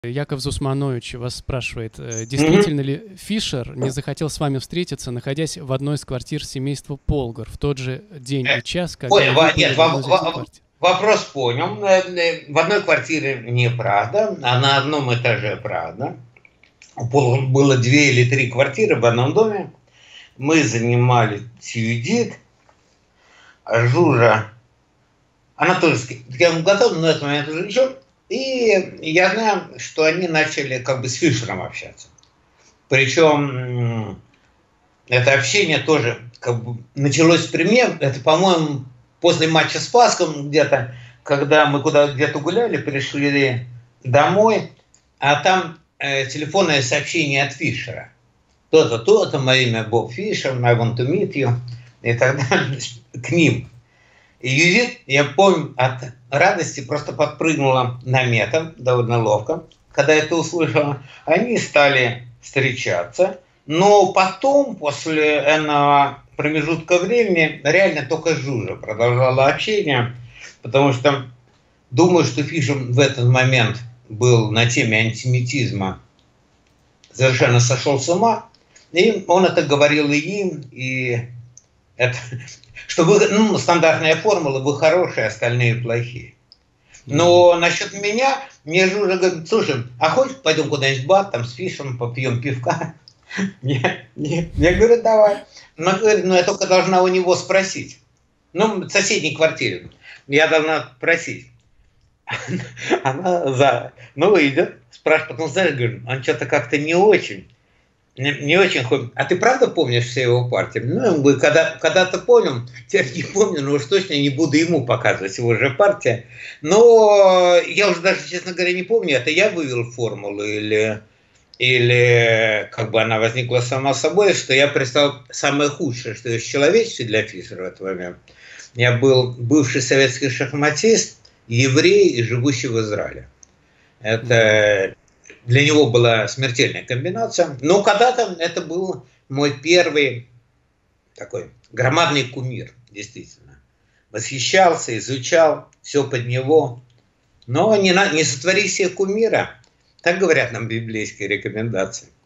Яков Зусманович вас спрашивает, Мгм. действительно ли Фишер не захотел с вами встретиться, находясь в одной из квартир семейства Полгар в тот же день Э, и час, когда Понял, вы были нет, в одной из этих квартир? вопрос понял. В одной квартире неправда, а на одном этаже правда. У Пола было две или три квартиры в одном доме. Мы занимали Тюдит, а Жужа, она тоже с кем готова, но на этот момент уже еще. И я знаю, что они начали как бы с Фишером общаться. Причем это общение тоже как бы началось при мне. Это, по-моему, после матча с Спаском где-то, когда мы где-то гуляли, пришли домой, а там телефонное сообщение от Фишера. То-то, то-то, мое имя Боб Фишер, I want to meet you, и так далее, к ним. И Юдит, я помню, от радости просто подпрыгнула на метр, довольно ловко, когда это услышала. Они стали встречаться, но потом, после этого промежутка времени, реально только Жужа продолжала общение, потому что думаю, что Фишер в этот момент был на теме антисемитизма, совершенно сошел с ума, и он это говорил и им, и это, что вы, ну, стандартная формула, вы хорошие, остальные плохие. Мгм. Но насчет меня, мне же уже говорят, слушай, а хочешь пойдем куда-нибудь в бар, там с Фишером попьем пивка? Я говорю, давай. Но, говорит, ну я только должна у него спросить. Ну, в соседней квартире. Я должна просить. Она ну, идет, спрашивает, потом, знаешь, говорю, он что-то как-то не очень. Не очень ходит. А ты правда помнишь все его партии? Ну, он говорит, когда-то помню, теперь не помню, но уж точно не буду ему показывать его же партия. Но я уже даже, честно говоря, не помню, это я вывел формулу или как бы она возникла сама собой, что я представил самое худшее, что есть в человечестве для Фишера в этот момент. Я был бывший советский шахматист, еврей и живущий в Израиле. Мгм. Это для него была смертельная комбинация. Но когда-то это был мой первый такой громадный кумир, действительно. Восхищался, изучал, все под него. Но не сотвори себе кумира. Так говорят нам библейские рекомендации.